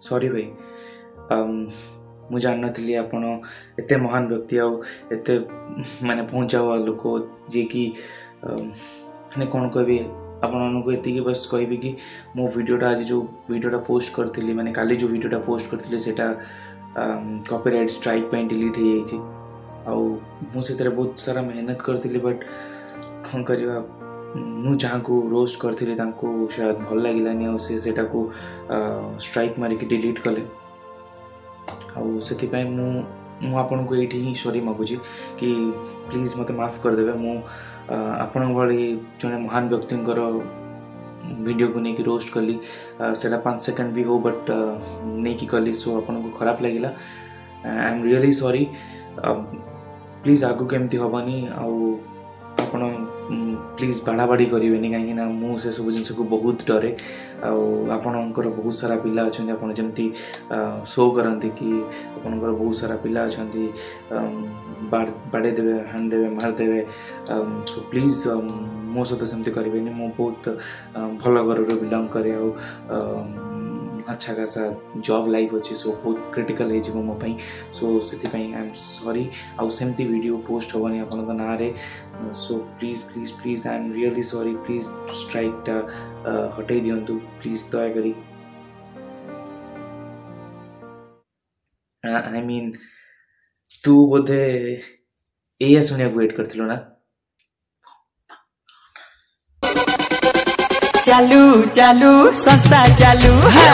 Sorry भाई मु जान नी आपण एते महान व्यक्ति आते माने पहुँचावा लोक जी कि मैंने कौन कह आपको ये बस कहबी कि मो वीडियोटा आज जो वीडियोटा पोस्ट करी मैंने काली जो वीडियोटा पोस्ट करी से कॉपीराइट स्ट्राइक पे डिलीट हो जाइए मुझे बहुत सारा मेहनत करी बट कौन करवा मु जहाँ को रोस्ट करी शायद भल लगे आटा स्ट्राइक मारिक डिलीट कले से आपन को ये ही सॉरी मागुची कि प्लीज मत माफ करदे मु आपण भाई जड़े महान व्यक्ति वीडियो को लेकिन रोस्ट कली से 5 सेकंड भी हो बट नहीं कली सो आपन को खराब लगे I am really sorry please आगु केमती हेनी आपण प्लीज बाड़ाबाड़ी करेंगे कहीं मुझे सब जिन को बहुत डरे आपणकर बहुत सारा पिला अच्छा आप जमी शो करती कि आपणकर बहुत सारा पिला अच्छा बाड़े देवे हाण देवे मारदेवे सो प्लीज मो सहित सेमती करें मु बहुत भल घर बिलंग करे अच्छा खासा जॉब लाइफ अच्छी सो बहुत क्रिटिकल हो मोपाई सो से आई एम सॉरी आउ सेमती वीडियो पोस्ट हेनी आप ना so please please please I am really sorry please स्ट्राइकटा हटई दिंतु प्लीज दयाकोरी आई मीन तू बोधे या शुणा वेट करथिलो ना चालू चालू संस्था चालू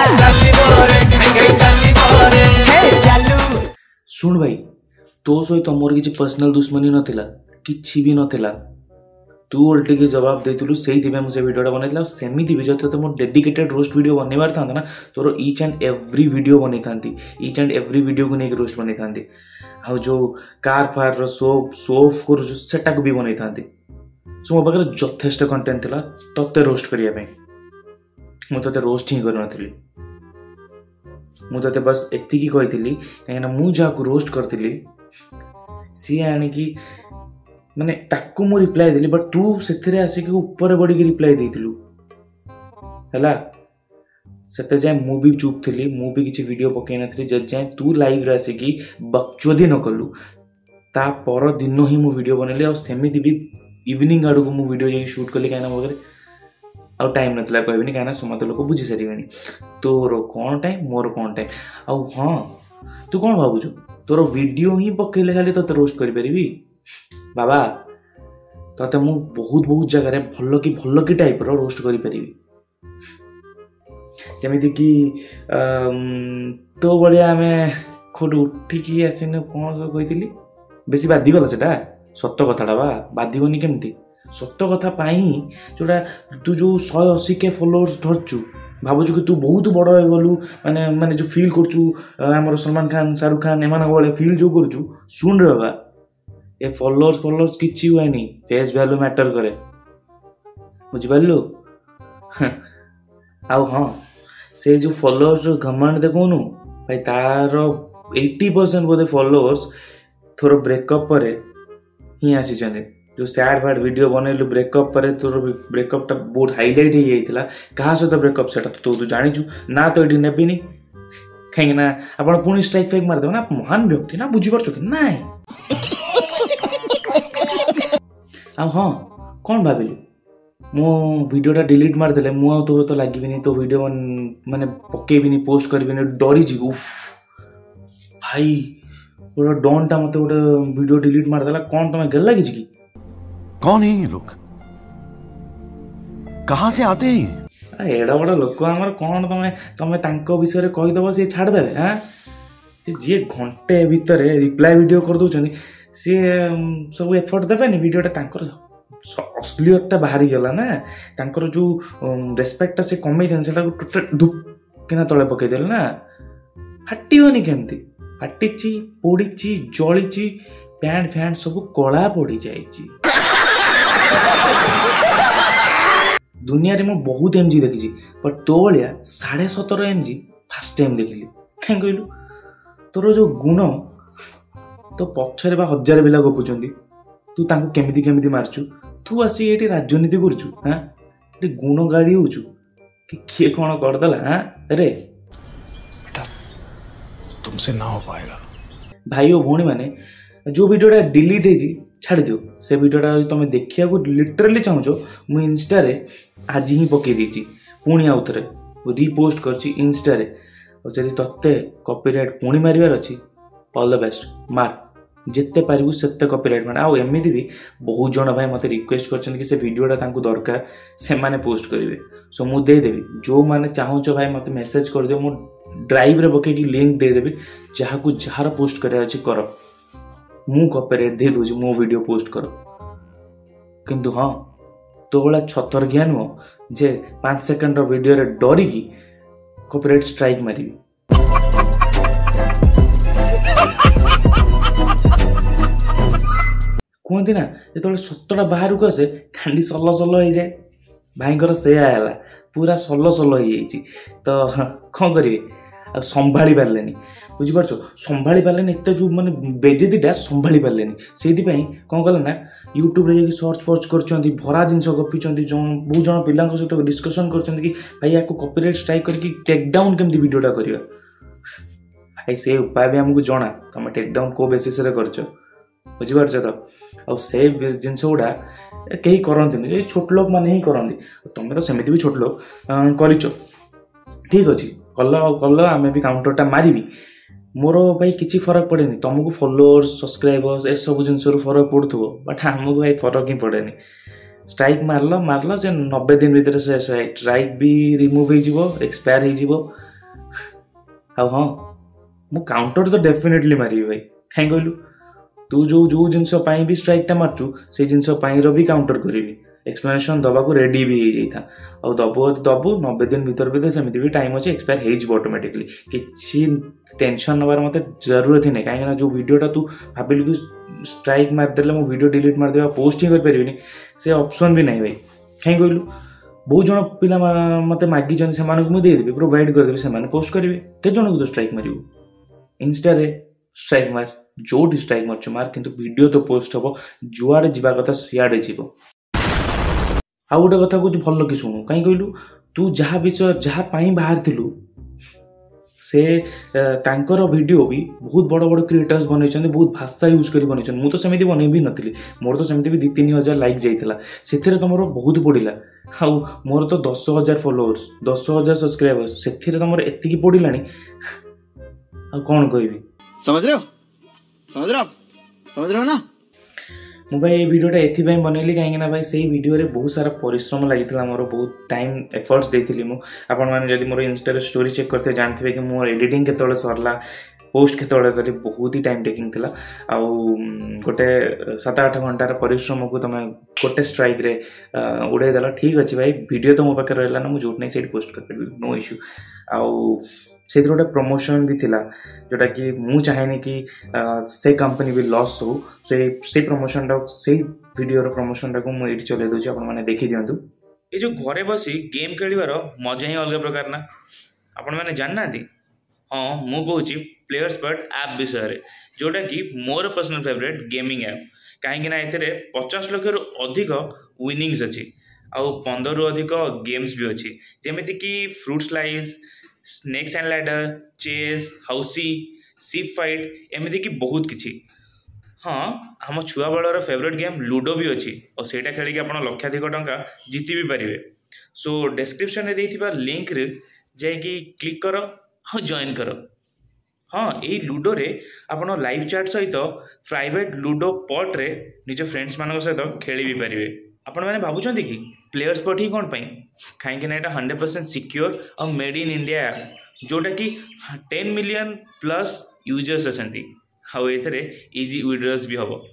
चालू सुन भाई तो सहित मोर किसी पर्सनल दुश्मनी नथिला किछि भी नथिला तू उल्टे के जवाब देथिलु सेही मुझे वीडियोटा बनैला सेमिति भी जते मो डेडिकेटेड रोस्ट वीडियो बनैबार था ना तोर ईच एंड एवरी वीडियो बनै थांती ईच एंड एवरी वीडियो को लेके रोस्ट बनै थांती आ जो कार फार रो शो ऑफ कर सेटा को भी बनै थांती सो मो पाखे जथेष कंटेंट था ते रोस्ट करने मुझे रोस्ट ही कर मुझे बस एति कही कहीं मुझे रोस्ट करी सी आणिकी माने ताकू मु रिप्लाई देली बट तू से आसिक ऊपर बढ़ी रिप्लाई देलु है से जाए मु भी चुप थी मु भी किसी वीडियो पकई नी जब जाए तू लाइव रे आसिकी बकचोदी न कलु ता पर दिन ही मु वीडियो बनैली और सेमिति भी इवनिंग आड़ को मु वीडियो जाई शूट कली कहीं मगर आ टाइम नथिला कहबिनी कहीं समस्त लोक बुझी सारे तोर कौन टाइम मोर कौन टाइम आउ हाँ तू कौन भावुଛୁ तोर वीडियो ही पकेले खाली तो रोस्ट करि परिबी बाबा तते मु बहुत बहुत जगह भल कि टाइप रो रोस्ट करि परिबी जेमिति कि तो बड़िया आमे खोट उठिकी आसिन कौन कहितली बेसी बाधी गला सेटा सत कथाटा बा बाधिबनी केमती सत कथा पाई जोड़ा तू जो 180 के फॉलोअर्स धरचु भावुछु कि तू बहुत बड़ हो गलु माने माने जो फील करचु हमर सलमान खान शाहरुख खान एमान वाले फील जो करचु सुन रे बाबा ए फॉलोअर्स किछि हुए नहीं फेस वैल्यू मैटर करे बुझ पालु आउ हाँ से जो फॉलोअर्स जो घमंड देखोनु भाई तार 80% बोधे फॉलोअर्स थोर ब्रेकअप पर ही आसी जो सैड फैड वीडियो बनैलु ब्रेकअप पर तोर ब्रेकअपटा बहुत हाईलाइट हो जाइतिला कहा सहित ब्रेकअप सेटा तो तू जानिछु ना तो एठी नेबिनी कहीं ना आपण पुणी स्ट्राइक फेक मार देबो ना महान व्यक्ति ना बुझी परछु कि नाइ आ हां कोन भाबिलु मो वीडियोटा डिलीट मार देले मु तो तो लागिबिनी तो वीडियो माने पकेबिनी पोस्ट करबिनी डरी जी उफ भाई पूरा डॉनटा मते गोटे वीडियो डिलीट मार देला कोन तमे गेल लागिछ की कौन है ये लोग कहाँ से आते हैं एडा बड़ा लोक आमर कौन तमे तांको विषय कही दबो से छाड़ देबे हां से जे घंटे भीतर रिप्लाई वीडियो कर दोचनी से सब एफर्ट देबे नि वीडियोटा तांकर असलियतटा बाहरी गेला ना तांकर जो रेस्पेक्टटा से कमे जन सेटा टोटल धुप केना तळे पकई देल ना फाटिबनी केमती फाटिची पोड़ीची जळीची पैंट फैंट सब कला पड़ी जाइची दुनिया रे मो बहुत एमजी देखी पर तो भाया 17.5 एमजी फास्ट टाइम देखिली कहीं कहलु तोर जो गुण तो पछरे बा 1000 पिला गपुचंदी तू तांको केमिति केमिति मारचु तू आसी एटी राजनीति करचु हां एटी गुण गाड़ी होचु कि किए कोन कर दला हां अरे बेटा तुमसे ना हो पाएगा। भाई और भौणी मैंने जो वीडियोटा डिलीट है छाड़ी दियो से वीडियोटा तुम देखा लिटराली चाहो मु इंस्टा आज ही पकई देती पुणी आउ थे रिपोस्ट कर इंस्टा और जब ते कॉपीराइट पुणी मारिबार अच्छी ऑल द बेस्ट मार जिते पारू से कॉपीराइट मार आउ एमती भी बहुत जन भाई मत रिक्वेस्ट कर से वीडियोटा दरकार से माने पोस्ट करेंगे सो मुझे देदेवी जो मैंने चाहो भाई मत मेसेज कर दियो मु ड्राइव रे पकईकि लिंक देदेवी जहाँ को जार पोस्ट करार कर मु कॉपीराइट दे दूँ मो वीडियो पोस्ट कर किंतु हाँ तो भाया छतर ज्ञान नुह जे 5 सेकंड वीडियो रे डरिकी कॉपीराइट स्ट्राइक मारी कहते ना जो सतटा बाहर को आसे खाली सल सल हो जाए भाईर से है पूरा सल सल हो तो कौन करेंगे आ संभाली पारे बुझीपार संभाली पारे एत जो मैंने बेजेदीटा संभाली पारे से कौन कले ना यूट्यूब रे सर्च फर्च कर भरा जिन गपी बहुत जन पिला सहित डिस्कसन कर भाई या कॉपीराइट स्ट्राइक करके टेकडाउन केमती वीडियोटा करवा भाई से उपाय भी आमको जना तुम टेकडाउन को बेसिस कर बुझीपार तो से जिनस गुड़ा कहीं करते छोट लोक मैंने ही करती तुम तो सेमती भी छोट लोक कर ठीक अच्छे कल कल आम भी काउंटरटा मारिबी मोर भाई किसी फरक पड़े तुमको फॉलोअर्स सब्सक्राइबर्स ए सब जिन फरक पड़ो बट आमको भाई फरक ही पड़े स्ट्राइक मारल से 90 दिन भितर से स्ट्राइक भी रिमूव हो एक्सपायर हो हाँ मु काउंटर तो डेफिनेटली मारि भाई कहीं कहलु तू जो जो जिनस भी स्ट्राइकटा मारचु से जिनस भी काउंटर करी एक्सप्लेनेशन दबा को रेडी भी हो जाता और दबु 90 दिन भीतर भीतर सेमती भी टाइम अच्छे एक्सपायर हो ऑटोमेटिकली किसी टेंशन नबार मत जरूरत ही नहीं कहीं जो वीडियोटा तू भाविलु कि स्ट्राइक मारदेले मो वीडियो डिलीट मारदेवा पोस्ट ही कर से ऑप्शन भी नहीं भाई कहीं कहलु बहुत जन पिला मत मागी से देदेवी प्रोवाइड करदेवी से पोस्ट करेंगे के जन को तो स्ट्राइक मारू इंस्टा स्ट्राइक मार जो स्ट्राइक मार्च मार किंतु वीडियो तो पोस्ट हम जुआड़े जावा कथा सियाड़े जीव आ गोटे कथा कुछ भल कि शुणु कहीं कहलु तू जहाँ विषय जहाँ बाहर थिलु से तांकर वीडियो भी बहुत बड़ बड़ क्रिएटर्स बनई बहुत भाषा यूज कर बनई मुझे तो सेमती बनई भी नी मोर तो सेमती भी 2-3 हजार लाइक जाइला से तुम बहुत पड़ा आउ मोर तो 10,000 फॉलोअर्स 10,000 सब्सक्राइबर्स से तुम एति पड़ा आ कौन कहबी समझ रहे हो ना मु भाई ये वीडियोटा एथि बनैली कहीं भाई से वीडियो रे बहुत सारा परिश्रम लगी मोर बहुत टाइम एफर्ट्स देती मु आपण मैंने जब मोर इंस्टा स्टोरी चेक करते जानते कि मोर एडिटिंग केतବେଳେ सरला पोस्ट केतବେଳେ करी बहुत ही टाइम टेकिंग थिला आउ गोटे 7-8 घंटार परिश्रम को तुम गोटे स्ट्राइक रे उड़ाई देला ठीक अच्छे भाई वीडियो तो मो पाखे रहा ना मुझे जोटना से पोस्ट कर नो इश्यू आउ से गोटे प्रमोशन भी थिला जोटा कि मु चाहेनी कि से कंपनी भी लॉस हो से प्रमोशन से वीडियो प्रमोशन को मुझे चले दूसरी आपण मैंने देखी दिंतु ये जो घरे बसी गेम खेलिबार मजा ही अलग प्रकार ना आपण मैंने जानना हाँ मु कहूँ प्लेयर्स बट ऐप विषय जोटा कि मोर पर्सनल फेवरेट गेमिंग ऐप कहीं 50 लाख रु अधिक विनिंग्स अच्छी आउ 15 रु अधिक गेम्स भी अच्छी जमीती कि fruit slice snakes and ladder chess housie सिप फाइट एमती कि बहुत किछि हाँ आम छुआ बेलर फेवरेट गेम लूडो भी अच्छी और सेटा खेलिक आप लक्षाधिक टंका जीति भी पारे सो डिस्क्रिप्शन रे देथिबा लिंक रे जाइकी क्लिक कर जॉइन कर हाँ यही लूडो रे आपण लाइव चैट सहित प्राइवेट लूडो पट रे निज फ्रेंड्स मान सहित खेली भी पारे आपण मैंने भावुं कि प्लेयर्स पट ही कौन पाई कहीं 100% सिक्योर और मेड इन इंडिया ऐप जोटा कि 10 मिलियन प्लस यूजर्स अच्छा आउे इजी विड्रॉल्स भी हम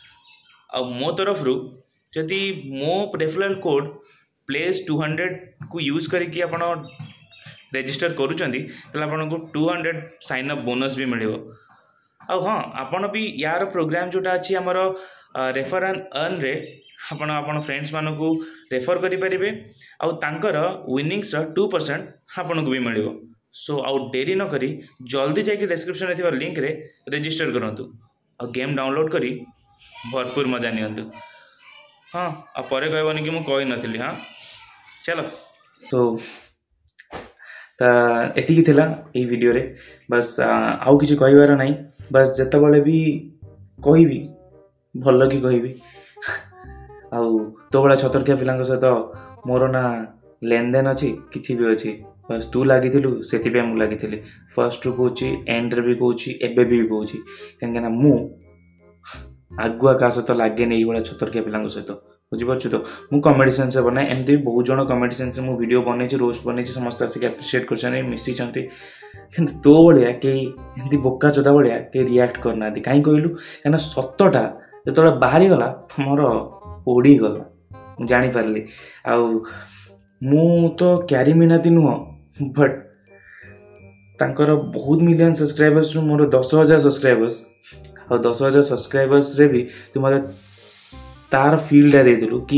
आ मो तरफ जदि मो रेफरल कोड प्लेस 200 को यूज करके आप रेजिस्टर करूँगी आपको 200 साइन अप बोनस भी मिल हाँ आपन भी यार प्रोग्राम जोटा अच्छी आमर रेफर एंड अर्न रे आपण फ्रेंड्स मान को रेफर करें आउर विनिंग्स 2% आपन को भी मिल सो आउ डेरी न करी जल्दी जाके डिस्क्रिप्शन में लिंक रे रजिस्टर करंतु और गेम डाउनलोड करी भरपूर मजा नियंतु हाँ आ परे कहबनी कि मु कहि नथिली हाँ चलो तो एतिकी थिला एई वीडियो रे बस आउ किसी कहबार नहीं बस जेतेबेले भी कहबी भल कि कहबी आउ तो बड़ा छतरकिया पिला सहित मोर ना लेन देन अच्छी किसी भी अच्छी बस तू लगी से लगी फर्स्ट रू कौच एंड रे भी कौच एबे भी कौच कहीं मु आगुआ क्या सहित लगे नहीं भाया छतरकिया पिला सहित बुझीपु तो मु कमेडी सेन्स बनाए एमती बहुत जन कमेडी सेन्स मु वीडियो बन रोस्ट बन समस्त आसिक एप्रिशिएट कर मिसी तो भाया कहीं बोका चोदा भाया कहीं रिएक्ट करना कहीं कहलु कहीं सतटा जो बाहरी गला मोर ओडी गला जापारि मु तो क्यारी मिनाती नुह बट तांकर बहुत मिलियन सब्सक्राइबर्स मोर 10,000 सब्सक्राइबर्स आ 10,000 सब्सक्राइबर्स रे भी तू मत तार फील्ड देलु कि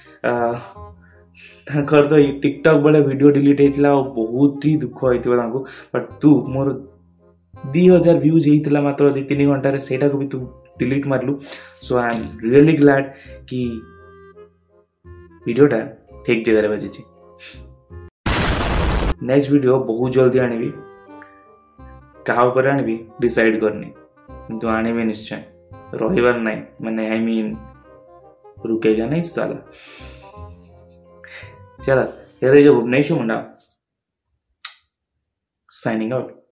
तांकर तो टिकटॉक बेले वीडियो डिलीट होता बहुत ही दुख होता बट तू मोर 2,000 व्यूज होता मात्र 2-3 घंटे सेटा को भी तू डिलीट मारलु so I am really glad कि वीडियोटा ठीक जगह बाजी। नेक्स्ट वीडियो बहुत जल्दी आनी क्या आनी डिसाइड करनी किंतु आनी निश्चय रहीबार नहीं माने आई मीन रुकेगा नहीं साला चला ये जो भुवनेश्वर मुंडा साइनिंग आउट।